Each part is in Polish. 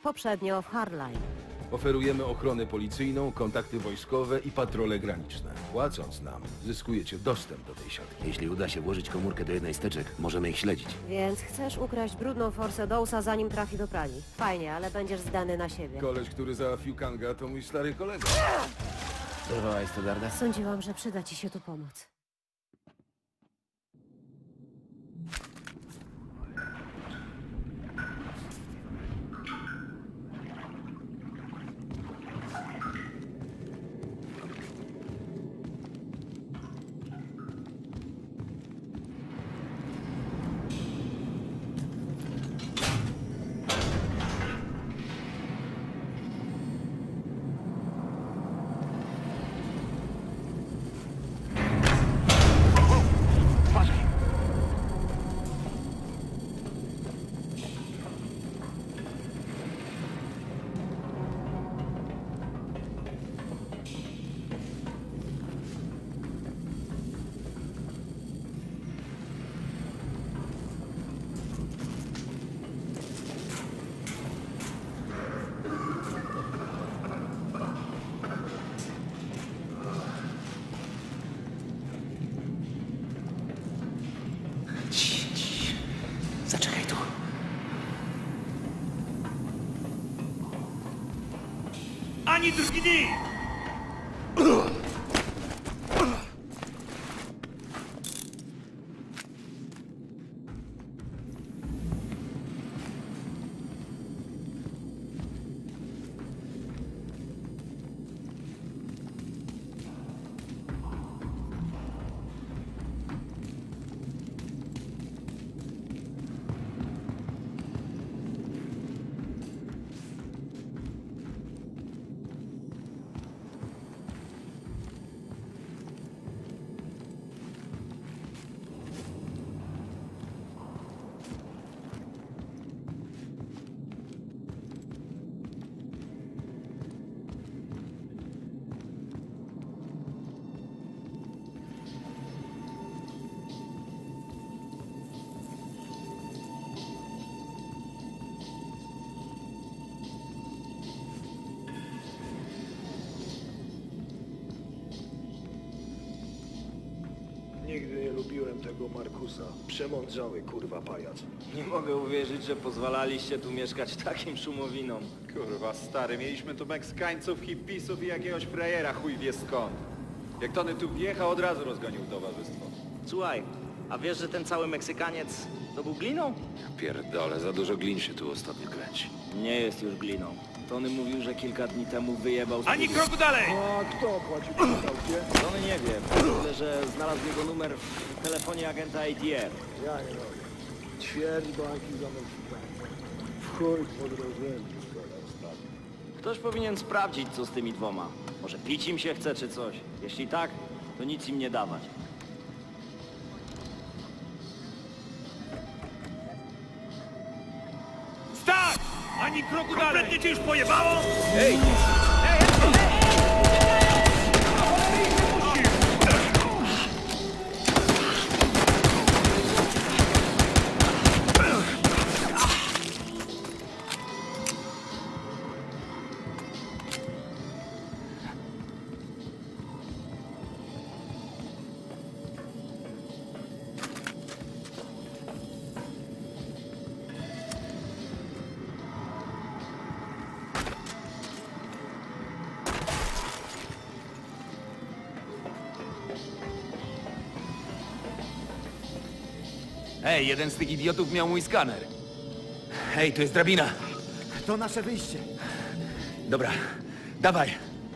Poprzednio w Hardline. Oferujemy ochronę policyjną, kontakty wojskowe i patrole graniczne. Płacąc nam, zyskujecie dostęp do tej siatki. Jeśli uda się włożyć komórkę do jednej z teczek, możemy ich śledzić. Więc chcesz ukraść brudną forsę Dousa, zanim trafi do pralni. Fajnie, ale będziesz zdany na siebie. Koleś, który załatwił Kanga, to mój stary kolega. Dorwałaś Stoddarda? Sądziłam, że przyda ci się tu pomoc. Zaczekaj tu. Ani drgni! Nigdy nie lubiłem tego Markusa. Przemądrzały, kurwa, pajac. Nie mogę uwierzyć, że pozwalaliście tu mieszkać takim szumowinom. Kurwa, stary, mieliśmy tu Meksykańców, hipisów i jakiegoś frajera, chuj wie skąd. Jak Tony tu wjechał, od razu rozgonił towarzystwo. Słuchaj, a wiesz, że ten cały Meksykaniec to był gliną? Pierdolę, za dużo glin się tu ostatnio kręci. Nie jest już gliną. Tony mówił, że kilka dni temu wyjebał z Ani kroku dalej! A kto płaci po całcie? Tony nie wie, tyle, że znalazł jego numer w telefonie agenta ATR. Ja nie robię. Ćwierć banki za Meksykanów. W chuj pod rozręczy, szkoda ostatnio. Ktoś powinien sprawdzić, co z tymi dwoma. Może pić im się chce, czy coś. Jeśli tak, to nic im nie dawać. Stać! Ani kroku dalej! Kompletnie cię już pojebało? Ej, jeden z tych idiotów miał mój skaner. Ej, to jest drabina. To nasze wyjście. Dobra, dawaj.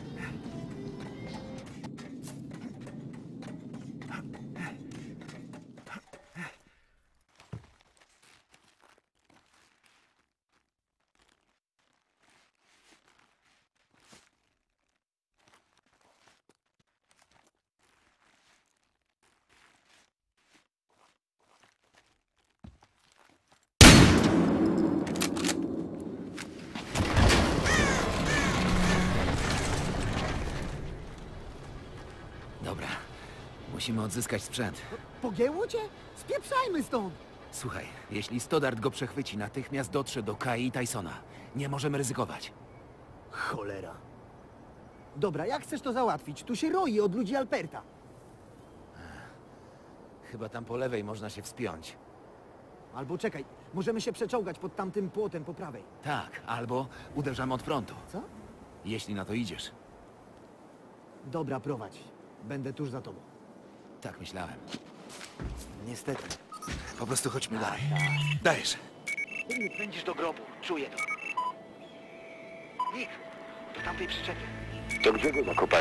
Musimy odzyskać sprzęt. Pogięło cię? Spieprzajmy stąd! Słuchaj, jeśli Stoddard go przechwyci, natychmiast dotrze do Kai i Tysona. Nie możemy ryzykować. Cholera. Dobra, jak chcesz to załatwić? Tu się roi od ludzi Alperta. Chyba tam po lewej można się wspiąć. Albo czekaj, możemy się przeczołgać pod tamtym płotem po prawej. Tak, albo uderzamy od frontu. Co? Jeśli na to idziesz. Dobra, prowadź. Będę tuż za tobą. Tak myślałem. Niestety. Po prostu chodźmy dalej. Dajesz. Pędzisz do grobu, czuję to. Nick, do tamtej przyczepy. To gdzie go zakopali?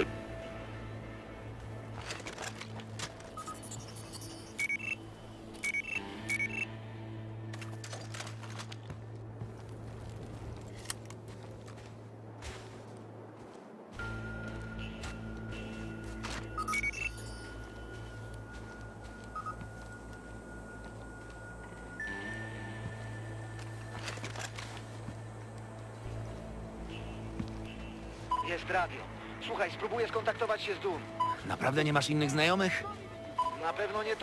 Jest radio. Słuchaj, spróbuję skontaktować się z Dum. Naprawdę nie masz innych znajomych? Na pewno nie tu.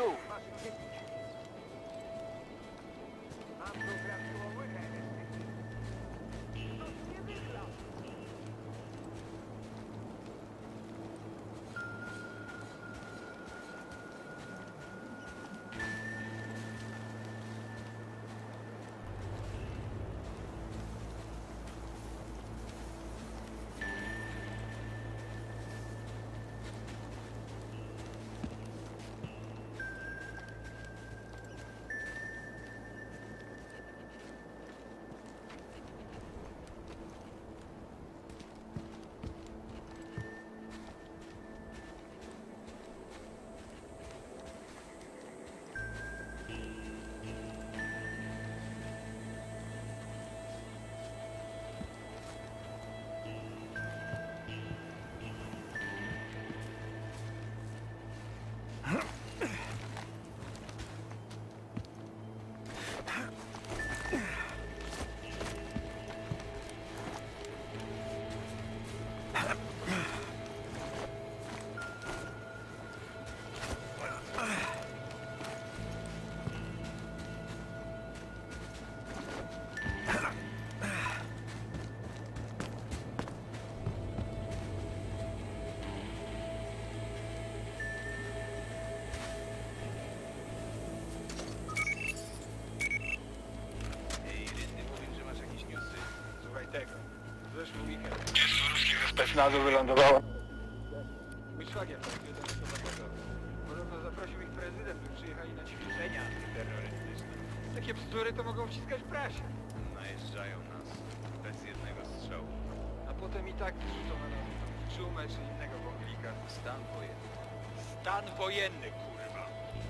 Zeszły weekend. Ruskich ze specnazu wylądowało. Mój szwagier, jeden z towarzyszy. Podobno zaprosił ich prezydent, by przyjechali na ćwiczenia terrorystyczne. Takie bzdury to mogą wciskać w prasie. Najeżdżają nas bez jednego strzału. A potem i tak wrzucą na nas czumę czy innego bąglika. Stan wojenny. Stan wojenny, kurwa!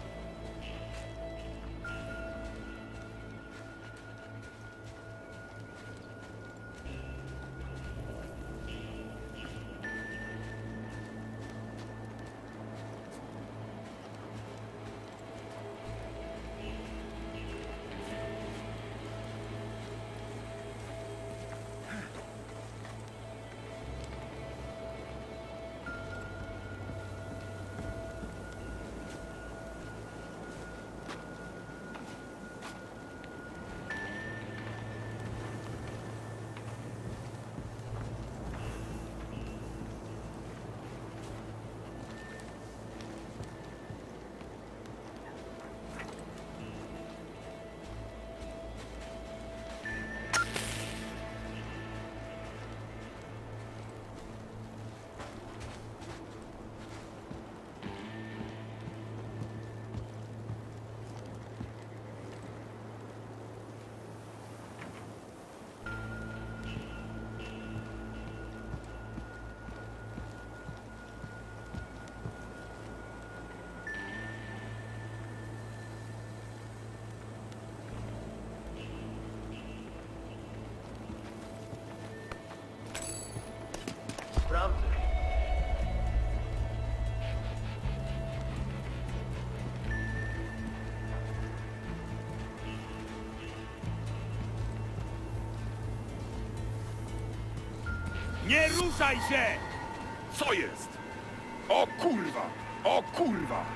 Nie ruszaj się! Co jest? O kurwa! O kurwa!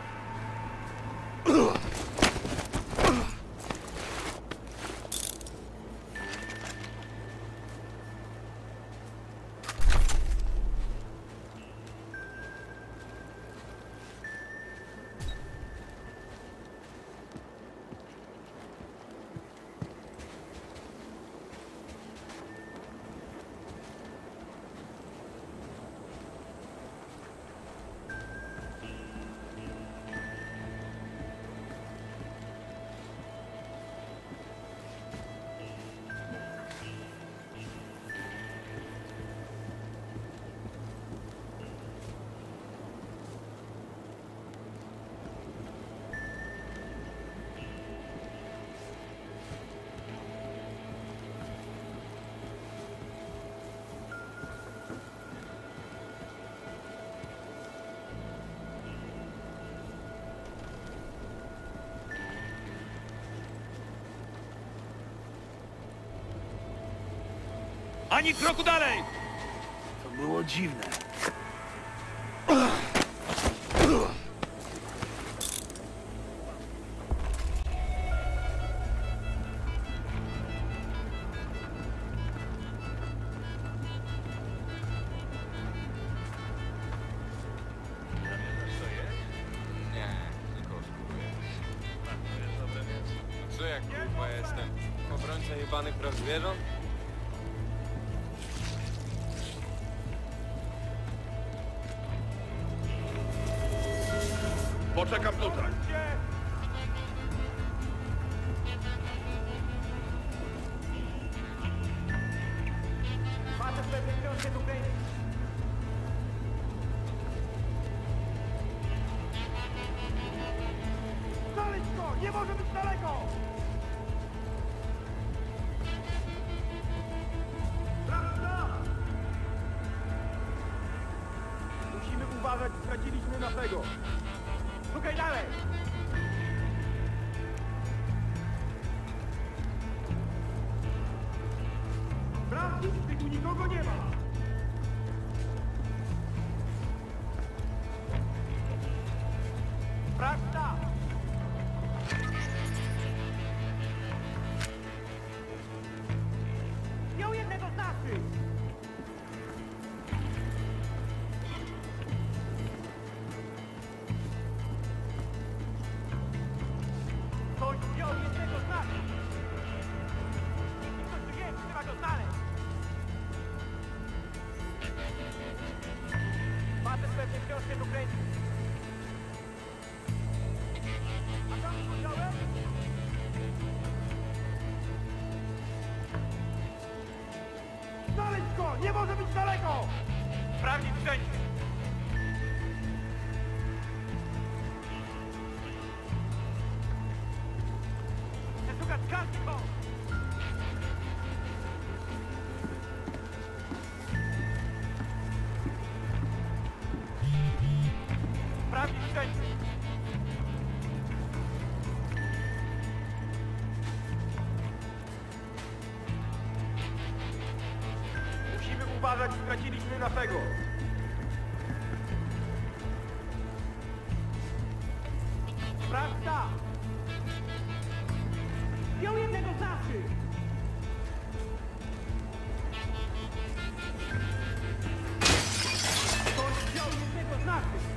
Ani kroku dalej! To było dziwne. Co jak kurwa jestem? Obrońca jebanych praw zwierząt? Poczekam tutaj. Znaleźć go! Nie może być daleko! Prawda! Musimy uważać, straciliśmy naszego. Szukaj dalej! Sprawdzić, czy tu nikogo nie ma! Prawda! Miał jednego z naszych! Ktoś wziął jednego z naszych! Ktoś tu jest, trzeba go znaleźć! Facet pewnie wciąż się tu kręci. A tam spojrzałem? Znaleźć go! Nie może być daleko! Sprawdzić wszędzie! Przeszukać każdy kąt! Sprawdzić wszędzie! Musimy uważać, straciliśmy naszego. Prawda! Wziął jednego z naszych! Ktoś wziął jednego z naszych!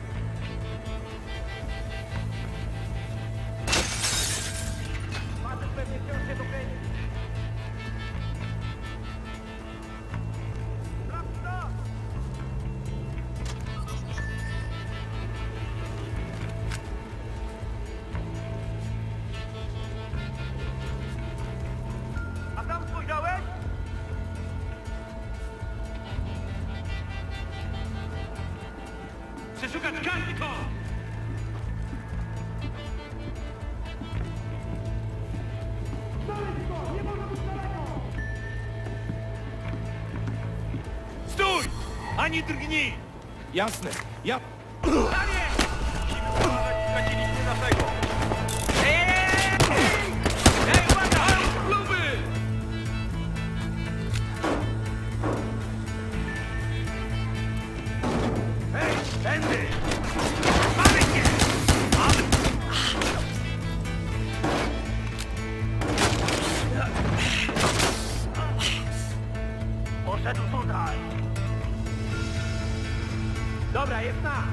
Facet pewnie wciąż się tu kręci. Prawda! A tam spojrzałeś? Przeszukać każdy kąt! Znaleźć go! Nie może być daleko! Stój! Ani drgnij! Jasne, ja... Panie! Musimy uważać, straciliśmy naszego! Ej, uwaga! Kluby! Hej, tędy! Mamy cię! Mamy! Poszedł tutaj! Dobra, jest nasz!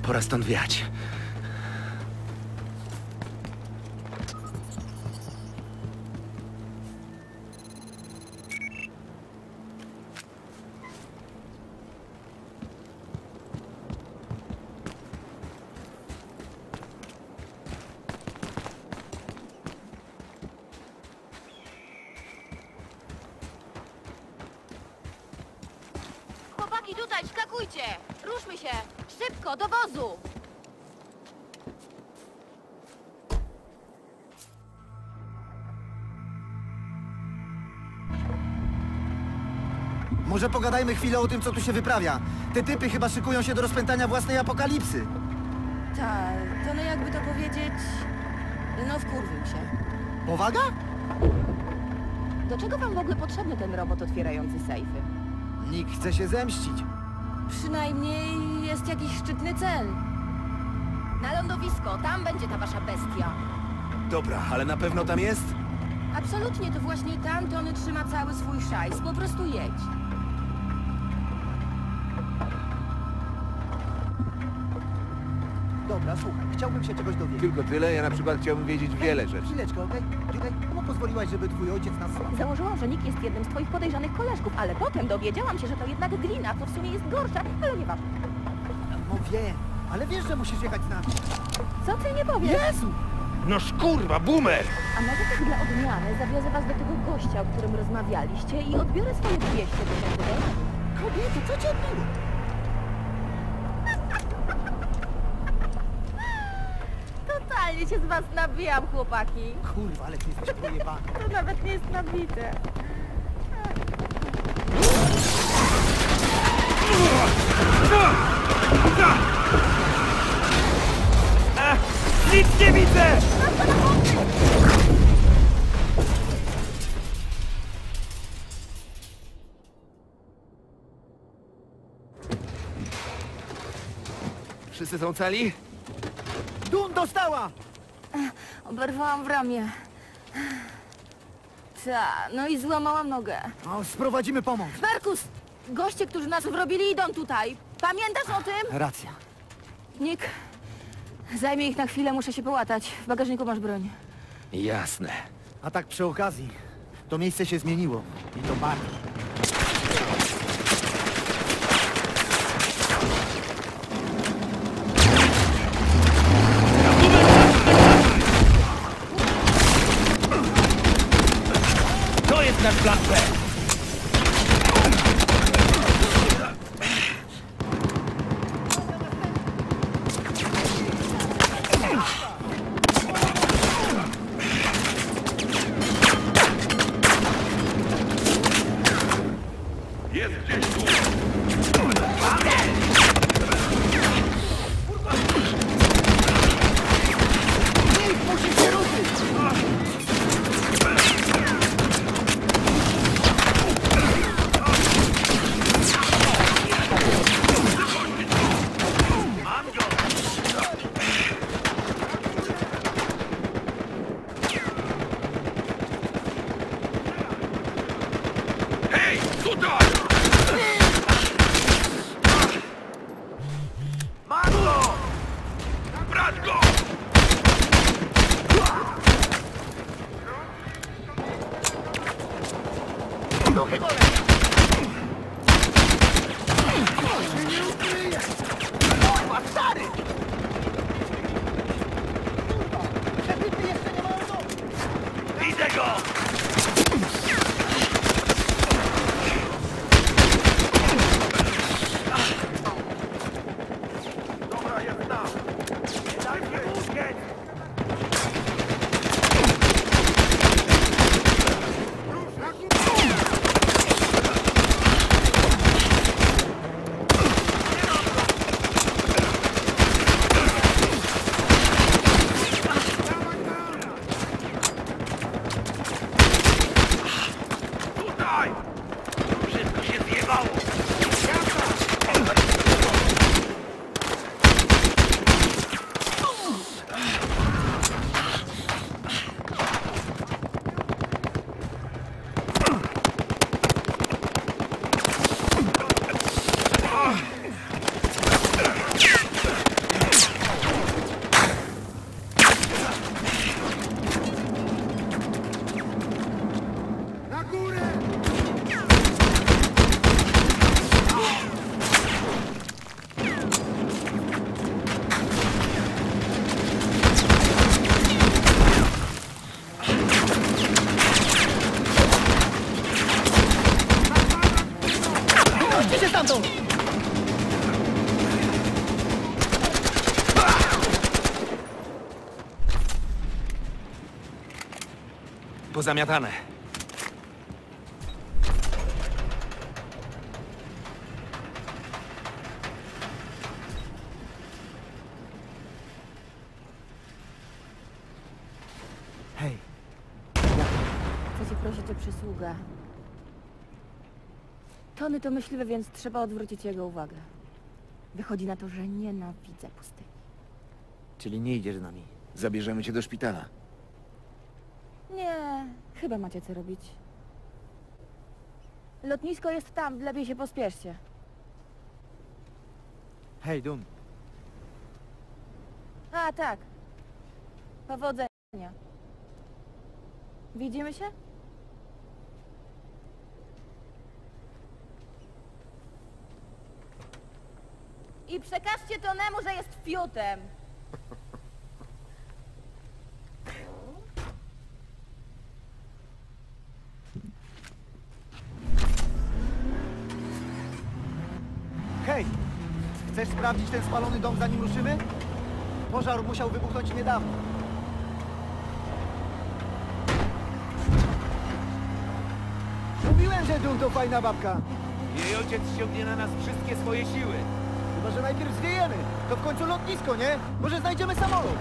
Pora stąd wiać. Chłopaki, tutaj, skakujcie! Ruszmy się! Szybko, do wozu! Może pogadajmy chwilę o tym, co tu się wyprawia. Te typy chyba szykują się do rozpętania własnej apokalipsy. Tak, to no jakby to powiedzieć... No wkurwił się. Powaga? Do czego wam w ogóle potrzebny ten robot otwierający sejfy? Nikt chce się zemścić. Przynajmniej jest jakiś szczytny cel. Na lądowisko, tam będzie ta wasza bestia. Dobra, ale na pewno tam jest? Absolutnie, to właśnie tam Tony trzyma cały swój szajs. Po prostu jedź. Dobra, słuchaj, chciałbym się czegoś dowiedzieć. Tylko tyle, ja na przykład chciałbym wiedzieć wiele rzeczy. Chwileczkę, okej? Okej? Czemu pozwoliłaś, żeby twój ojciec nas złapał? Założyłam, że Nick jest jednym z twoich podejrzanych koleżków, ale potem dowiedziałam się, że to jednak Glina, co w sumie jest gorsza, ale nieważne. No wiem, ale wiesz, że musisz jechać z nami. Co ty nie powiesz? Jezu! No szkurwa, boomer! A może tak dla odmiany zawiozę was do tego gościa, o którym rozmawialiście i odbiorę swoje 200 tysięcy dolarów. Kobieto, co cię odbiło? Totalnie się z was nabijam, chłopaki. Kurwa, ale ty jesteś pojebany. To nawet nie jest nabite. Nic nie widzę! Wszyscy są cali? Dun dostała! Oberwałam w ramię. Ta, no i złamałam nogę. O, sprowadzimy pomoc. Markus! Goście, którzy nas wrobili, idą tutaj. Pamiętasz o tym? Racja. Nick, zajmie ich na chwilę, muszę się połatać. W bagażniku masz broń. Jasne. A tak przy okazji, to miejsce się zmieniło. I to bardzo. To jest nasz plan B! pozamiatane. Hej, Chcę cię prosić o przysługę. Tony to myśliwy, więc trzeba odwrócić jego uwagę. Wychodzi na to, że nienawidzę pustyni. Czyli nie idziesz z nami. Zabierzemy cię do szpitala. Nie, chyba macie co robić. Lotnisko jest tam, lepiej się pospieszcie. hej, Dun. A, tak. Powodzenia. Widzimy się? I przekażcie Tonemu, że jest fiutem. Hej! Chcesz sprawdzić ten spalony dom, zanim ruszymy? Pożar musiał wybuchnąć niedawno. Mówiłem, że Dun to fajna babka. Jej ojciec ściągnie na nas wszystkie swoje siły. Chyba, że najpierw zwiejemy. To w końcu lotnisko, nie? Może znajdziemy samolot.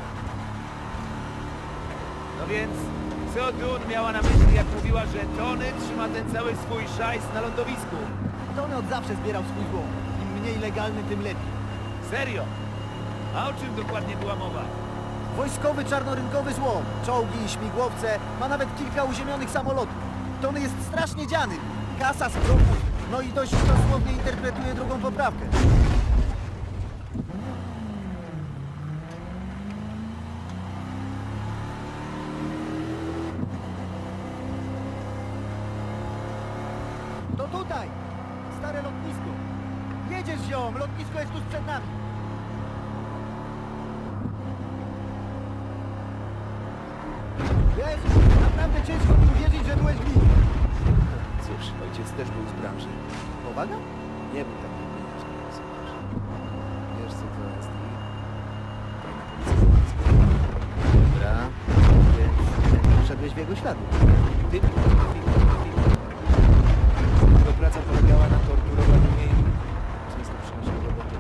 No więc, co Dun miała na myśli, jak mówiła, że Tony trzyma ten cały swój szajs na lądowisku? Tony od zawsze zbierał swój złom. Im mniej legalny, tym lepiej. Serio? A o czym dokładnie była mowa? Wojskowy, czarnorynkowy złom. Czołgi, śmigłowce. Ma nawet kilka uziemionych samolotów. Tony jest strasznie dziany. Kasa z kroków. No i dość dosłownie interpretuje drugą poprawkę. To tutaj! Stare lotnisko! Jedziesz, ziom! Lotnisko jest tuż przed nami! Wiesz, naprawdę ciężko mi uwierzyć, że byłeś blisko. Cóż, ojciec też był z branży. Powaga? Nie był tam pieniążny, wiesz co to jest i... Dobra, więc szedłeś w jego ślady. Ty... Jego praca polegała na torturowaniu więźniów. Często przynosił roboty.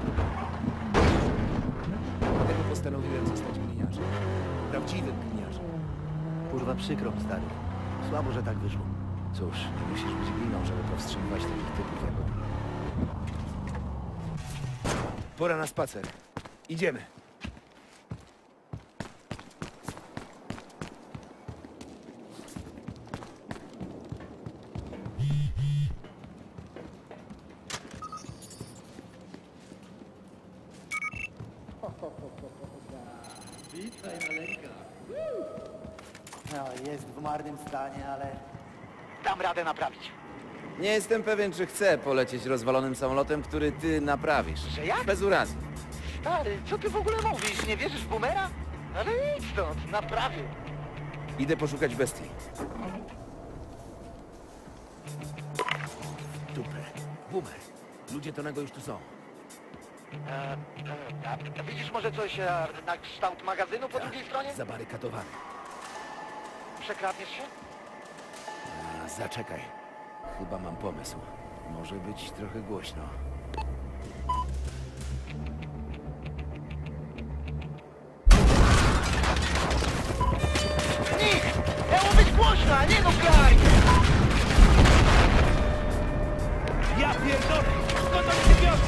Dlatego postanowiłem zostać gliniarzem. Prawdziwym gliniarzem. Kurwa, przykro mi, stary. Słabo, że tak wyszło. Cóż, nie musisz być gliną, żeby powstrzymywać takich typów jak on. Pora na spacer. Idziemy. Witaj, maleńka. No, jest w marnym stanie, ale... dam radę naprawić. Nie jestem pewien, czy chcę polecieć rozwalonym samolotem, który ty naprawisz. Że ja? Bez urazy. Stary, co ty w ogóle mówisz? Nie wierzysz w boomera? Ale idź stąd, naprawię. Idę poszukać bestii. Dupę. Boomer. Ludzie Tonego już tu są. Widzisz może coś na kształt magazynu po drugiej stronie? Zabarykadowany. Przekradniesz się? Zaczekaj. Chyba mam pomysł. Może być trochę głośno. Nick! Miało być głośno, a nie no klaj! Ja pierdolę! Skąd on się biorą?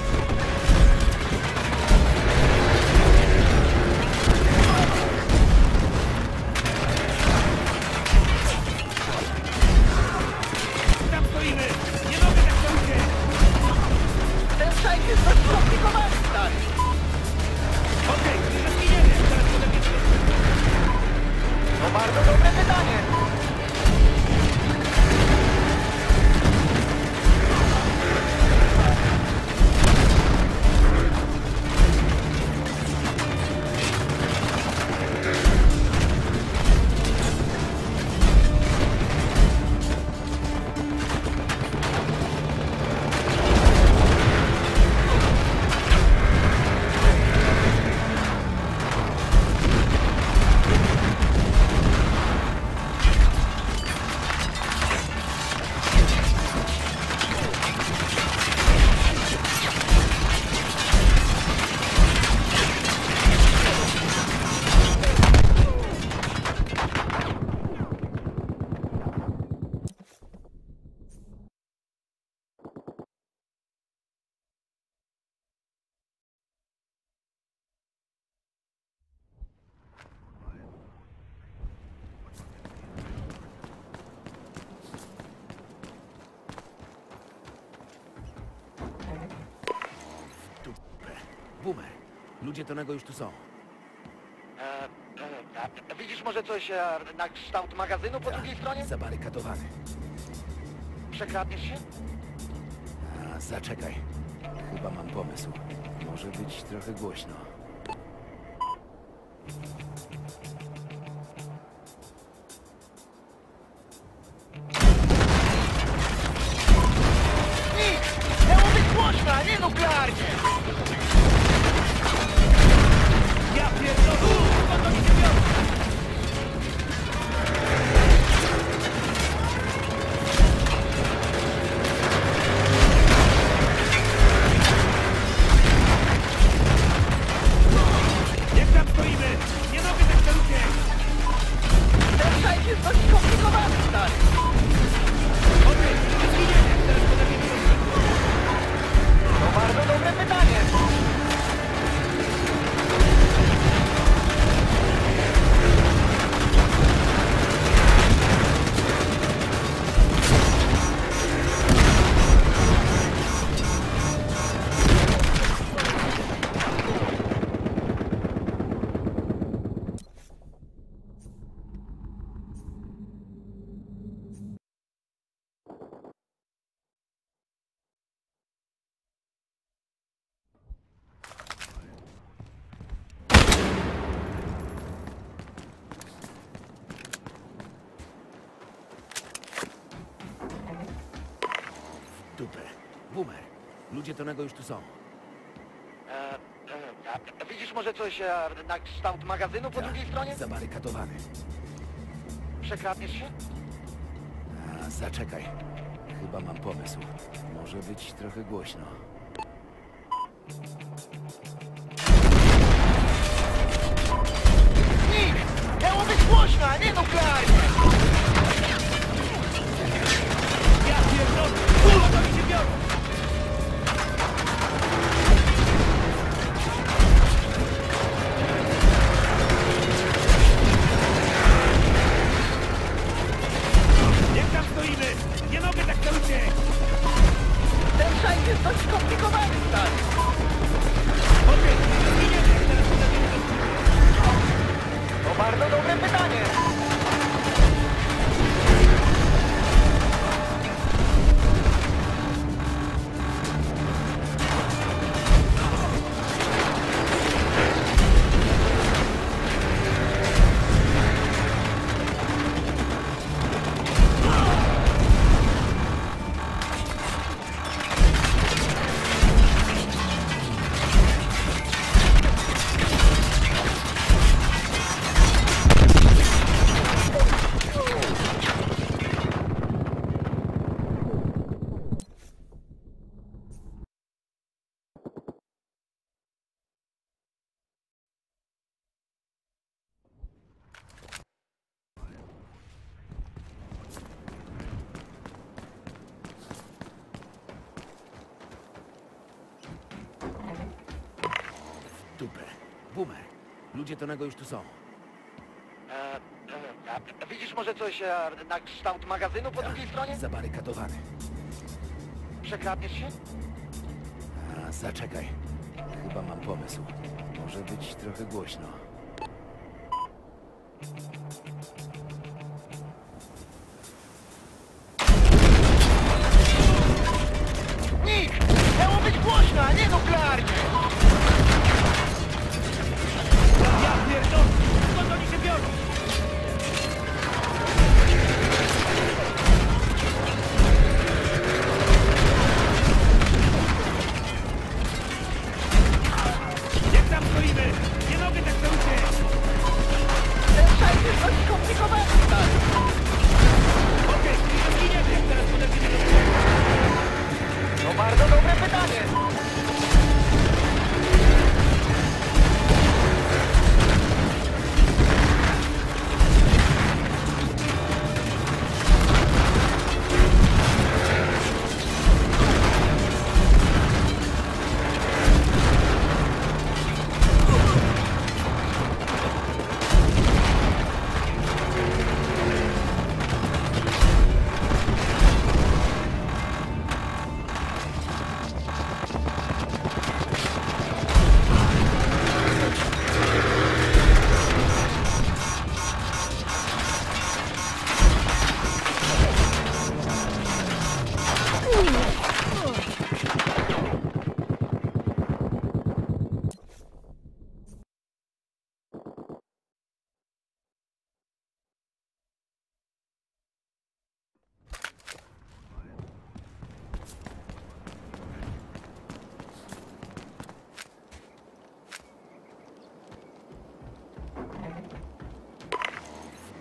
Tam stoimy! Nie mogę tak stoić! Ten szajk jest dość skomplikowany, stary. Okej, nie zginiemy! Zaraz to będzie... To bardzo dobre pytanie. Ludzie Tonego już tu są. Widzisz może coś na kształt magazynu po drugiej stronie? Zabarykadowany. Przekradniesz się? Zaczekaj. Chyba mam pomysł. Może być trochę głośno. Miało być głośno, a nie nuklearnie! Ja pierdolę! Skąd oni się biorą? Jak tam stoimy? Nie mogę tak na ludzie! Ten szajk jest dość skomplikowany, stary! Okej, zginiemy, teraz potrafię To bardzo dobre pytanie! Dupę. Boomer. Ludzie Tonego już tu są. Widzisz może coś na kształt magazynu po drugiej stronie? Zabarykadowany. Przekradniesz się? Zaczekaj. Chyba mam pomysł. Może być trochę głośno. Nick! Miało być głośno, a nie nuklearnie! Ja pierdolę! Skąd oni się biorą? Jak tam stoimy? Nie mogę tak na ludzie! Ten szajk jest dość skomplikowany, stary! Okej, zginiemy, teraz potrafię To bardzo dobre pytanie! Dupę. Boomer. Ludzie Tonego już tu są. Widzisz może coś na kształt magazynu po drugiej stronie? Zabarykadowany. Przekradniesz się? Zaczekaj. Chyba mam pomysł. Może być trochę głośno. Nick! Miało być głośno, a nie nuklearnie! Ja pierdolę! Skąd oni się biorą? Jak tam stoimy? Nie mogę tak na ludzie!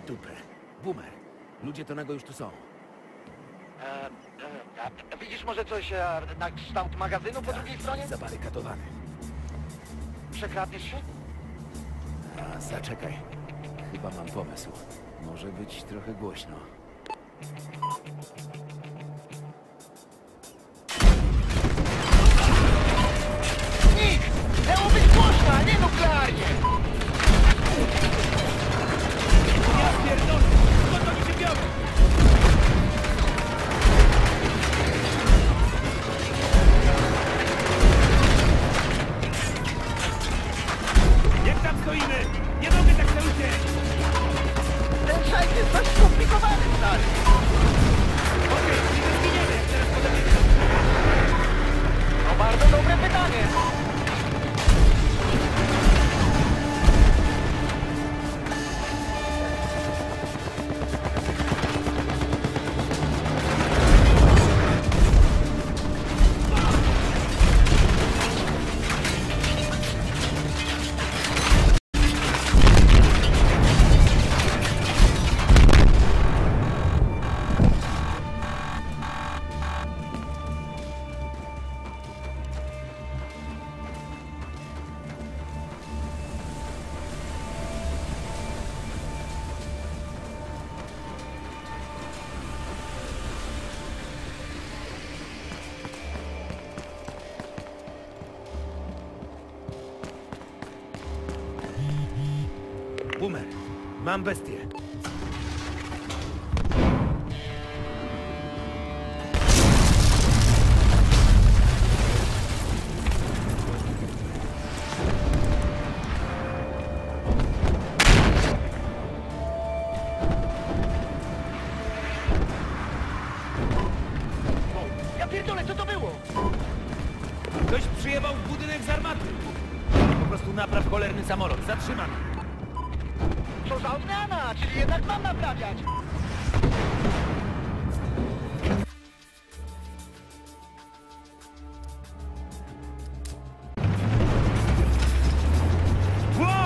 dupę. Boomer. Ludzie Tonego już tu są. Widzisz może coś na kształt magazynu po drugiej stronie? Zabarykadowany. Przekradniesz się? A, zaczekaj. Chyba mam pomysł. Może być trochę głośno. Nick! Miało być głośno, a nie nuklearnie! Ja pierdolę! Skąd oni się biorą? Jak tam stoimy? Nie mogę tak cały dzień! Ten szajk jest dość skomplikowany, stary! Okej, nie zginiemy, jak teraz podejdziemy. To bardzo dobre pytanie! Boomer, mam bestię. Ja pierdolę, co to było? Ktoś przyjebał w budynek z armaty. Po prostu napraw cholerny samolot. Zatrzymany. Co za odmiana, czyli jednak mam naprawiać! Ło!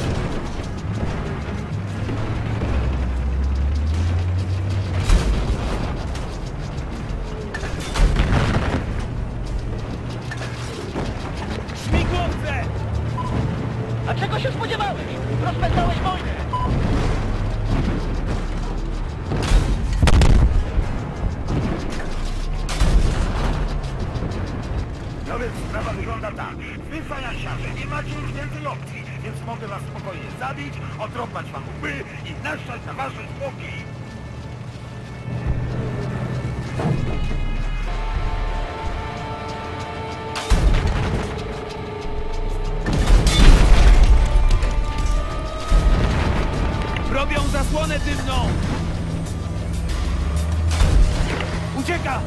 Śmigłowce! A czego się spodziewałeś? Rozpętałeś wojnę! No więc sprawa wygląda tak. Wy, fajasiarze, nie macie już więcej opcji, więc mogę was spokojnie zabić, odrąbać wam łby i naszczać na wasze zwłoki. Robią zasłonę dymną! Ucieka!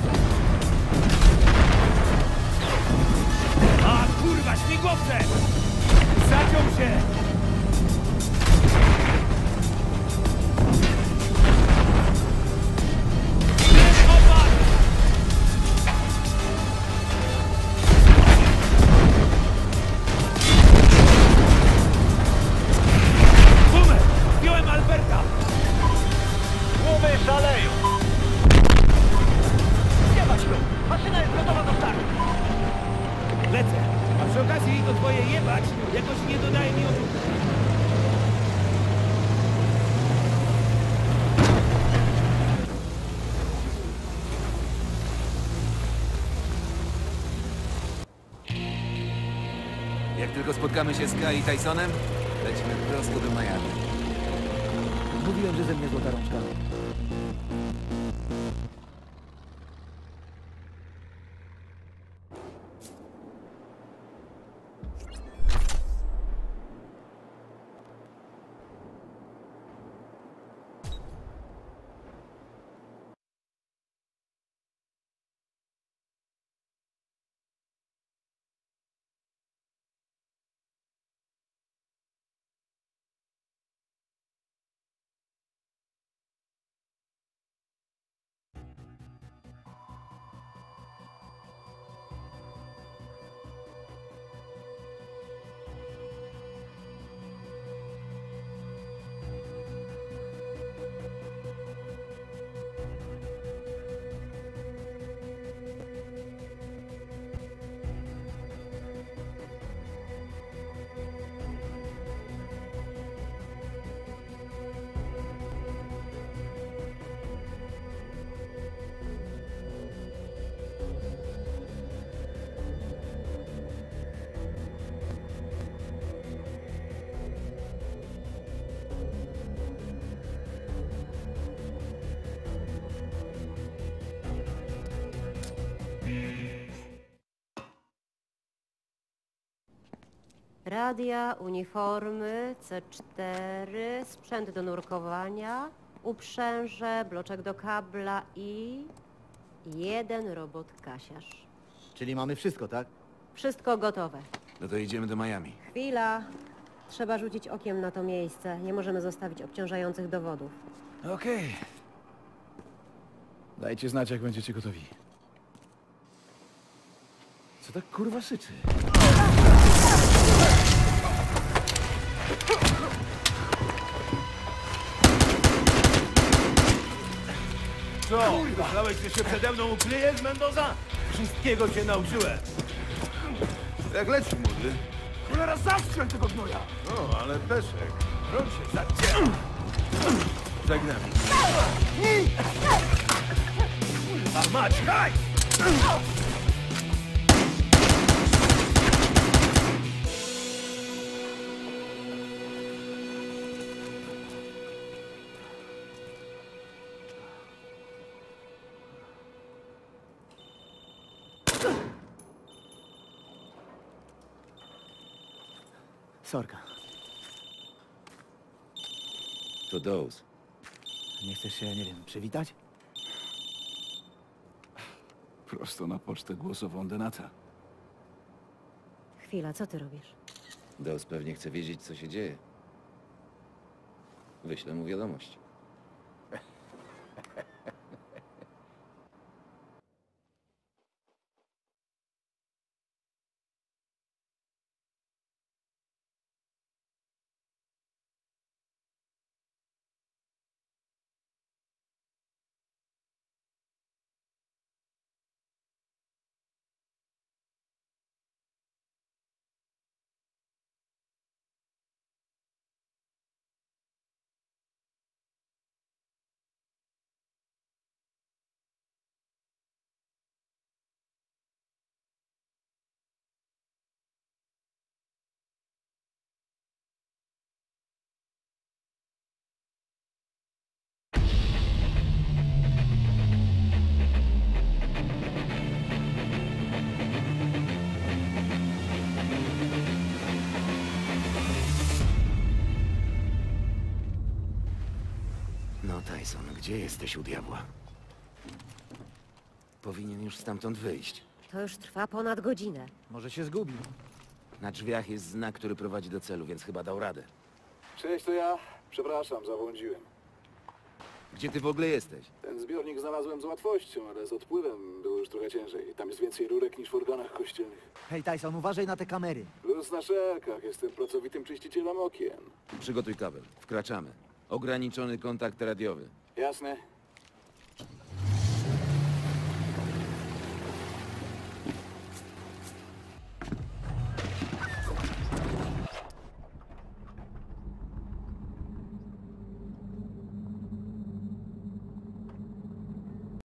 A kurwa, śmigłowce! Zaciął się! Opad! Boomer! Zdjąłem Alberta! Głowy szaleją! Zjebać go! Maszyna jest gotowa do startu! Lecę! A przy okazji to twoje jebać jakoś nie dodaje mi odruchu. Jak tylko spotkamy się z Kai i Tysonem, lecimy prosto do Miami. Mówiłem, że ze mnie złota rączka. Radia, uniformy, C4, sprzęt do nurkowania, uprzęże, bloczek do kabla i... jeden robot kasiarz. Czyli mamy wszystko, tak? Wszystko gotowe. No to idziemy do Miami. Chwila. Trzeba rzucić okiem na to miejsce. Nie możemy zostawić obciążających dowodów. Okej. Dajcie znać, jak będziecie gotowi. Co tak kurwa syczy? Co? Myślałeś, że się przede mną ukryjesz, Mendoza? Wszystkiego cię nauczyłem. Jak leci, młody? Cholera, zastrzel tego gnoja! No, ale Peszek, broń się zadziera. Żegnam. A mać, haj! Sorka. To Dawes. Nie chcesz się, nie wiem, przywitać? Prosto na pocztę głosową Denata. Chwila, co ty robisz? Dawes pewnie chce wiedzieć, co się dzieje. Wyślę mu wiadomość. No, Tyson, gdzie jesteś u diabła? Powinien już stamtąd wyjść. To już trwa ponad godzinę. Może się zgubił. Na drzwiach jest znak, który prowadzi do celu, więc chyba dał radę. Cześć, to ja. Przepraszam, zabłądziłem. Gdzie ty w ogóle jesteś? Ten zbiornik znalazłem z łatwością, ale z odpływem było już trochę ciężej. Tam jest więcej rurek niż w organach kościelnych. Hej, Tyson, uważaj na te kamery. Luz na szelkach, jestem pracowitym czyścicielem okien. Przygotuj kabel. Wkraczamy. Ograniczony kontakt radiowy. Jasne?